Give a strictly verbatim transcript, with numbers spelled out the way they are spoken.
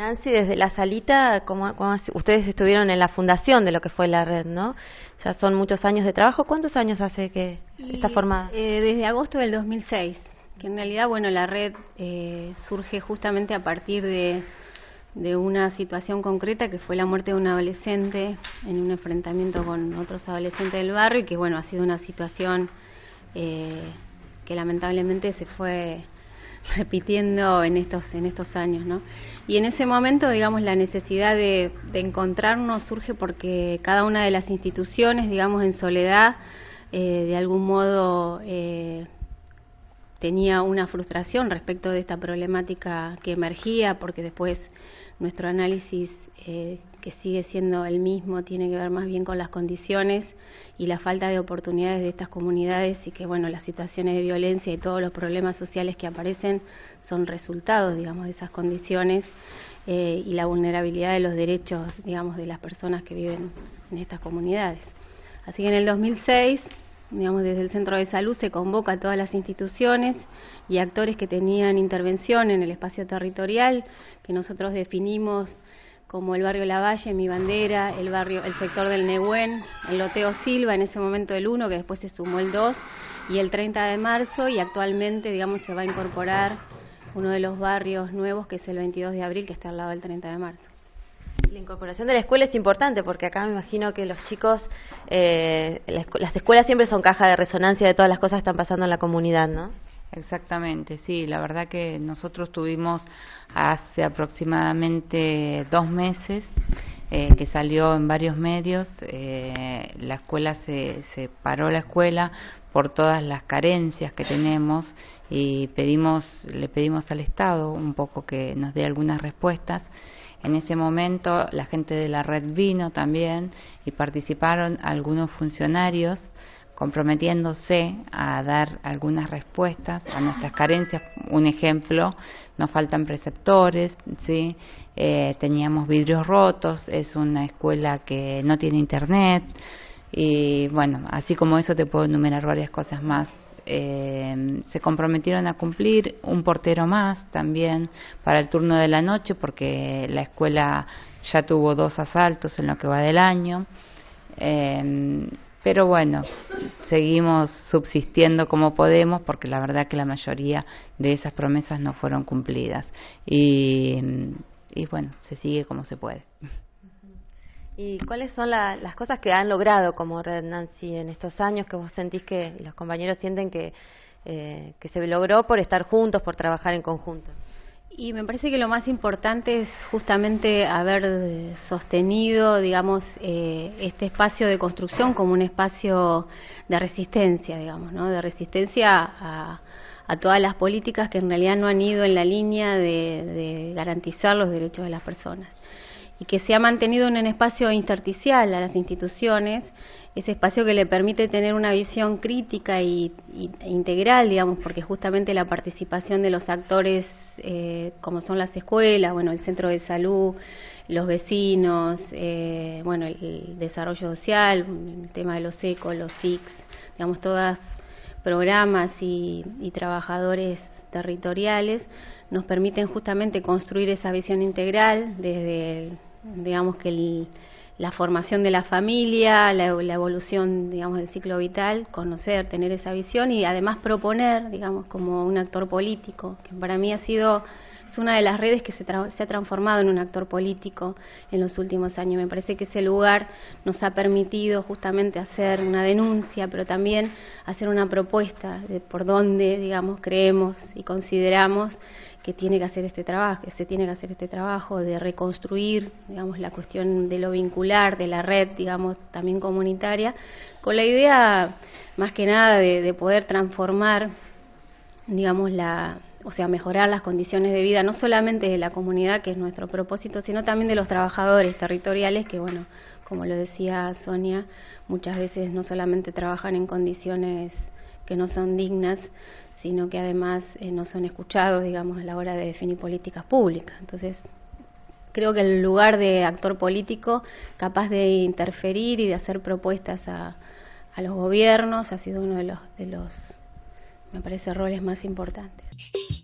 Nancy, desde la salita, como, como ustedes estuvieron en la fundación de lo que fue la red, ¿no? Ya son muchos años de trabajo. ¿Cuántos años hace que y, está formada? Eh, desde agosto del dos mil seis, que en realidad, bueno, la red eh, surge justamente a partir de, de una situación concreta que fue la muerte de un adolescente en un enfrentamiento con otros adolescentes del barrio y que, bueno, ha sido una situación eh, que lamentablemente se fue repitiendo en estos en estos años, ¿no? Y en ese momento, digamos, la necesidad de, de encontrarnos surge porque cada una de las instituciones, digamos, en soledad, eh, de algún modo eh, tenía una frustración respecto de esta problemática que emergía, porque después nuestro análisis, eh, que sigue siendo el mismo, tiene que ver más bien con las condiciones y la falta de oportunidades de estas comunidades, y que, bueno, las situaciones de violencia y todos los problemas sociales que aparecen son resultados, digamos, de esas condiciones eh, y la vulnerabilidad de los derechos, digamos, de las personas que viven en estas comunidades. Así que en el dos mil seis, digamos, desde el Centro de Salud se convoca a todas las instituciones y actores que tenían intervención en el espacio territorial, que nosotros definimos como el barrio Lavalle, Mi Bandera, el barrio, el sector del Nehuen, el loteo Silva, en ese momento el uno, que después se sumó el dos, y el treinta de marzo, y actualmente, digamos, se va a incorporar uno de los barrios nuevos, que es el veintidós de abril, que está al lado del treinta de marzo. La incorporación de la escuela es importante, porque acá me imagino que los chicos, eh, las escuelas siempre son caja de resonancia de todas las cosas que están pasando en la comunidad, ¿no? Exactamente, sí, la verdad que nosotros tuvimos hace aproximadamente dos meses eh, que salió en varios medios, eh, la escuela se, se paró la escuela por todas las carencias que tenemos, y pedimos, le pedimos al Estado un poco que nos dé algunas respuestas. En ese momento la gente de la red vino también y participaron algunos funcionarios comprometiéndose a dar algunas respuestas a nuestras carencias. Un ejemplo, nos faltan preceptores, ¿sí? Eh, teníamos vidrios rotos, es una escuela que no tiene internet, y bueno, así como eso te puedo enumerar varias cosas más. Eh, se comprometieron a cumplir un portero más también para el turno de la noche, porque la escuela ya tuvo dos asaltos en lo que va del año. Eh, Pero bueno, seguimos subsistiendo como podemos, porque la verdad que la mayoría de esas promesas no fueron cumplidas. Y, y bueno, se sigue como se puede. ¿Y cuáles son la, las cosas que han logrado como Red, Nancy, en estos años, que vos sentís que los compañeros sienten que, eh, que se logró por estar juntos, por trabajar en conjunto? Y me parece que lo más importante es justamente haber sostenido, digamos, eh, este espacio de construcción como un espacio de resistencia, digamos, ¿no? De resistencia a, a todas las políticas que en realidad no han ido en la línea de, de garantizar los derechos de las personas. Y que se ha mantenido en un espacio intersticial a las instituciones, ese espacio que le permite tener una visión crítica y, y e integral, digamos, porque justamente la participación de los actores, eh, como son las escuelas, bueno, el centro de salud, los vecinos, eh, bueno, el, el desarrollo social, el tema de los ecos, los S I C S, digamos, todas programas y, y trabajadores territoriales, nos permiten justamente construir esa visión integral desde, digamos, que el, la formación de la familia, la, la evolución, digamos, del ciclo vital, conocer, tener esa visión y además proponer, digamos, como un actor político, que para mí ha sido, es una de las redes que se, tra se ha transformado en un actor político en los últimos años. Me parece que ese lugar nos ha permitido justamente hacer una denuncia, pero también hacer una propuesta de por dónde, digamos, creemos y consideramos que tiene que hacer este trabajo, que se tiene que hacer este trabajo de reconstruir, digamos, la cuestión de lo vincular, de la red, digamos, también comunitaria, con la idea, más que nada, de, de poder transformar, digamos, la, o sea, mejorar las condiciones de vida, no solamente de la comunidad, que es nuestro propósito, sino también de los trabajadores territoriales, que, bueno, como lo decía Sonia, muchas veces no solamente trabajan en condiciones que no son dignas, sino que además eh, no son escuchados, digamos, a la hora de definir políticas públicas. Entonces, creo que el lugar de actor político capaz de interferir y de hacer propuestas a, a los gobiernos ha sido uno de los, de los, me parece, roles más importantes.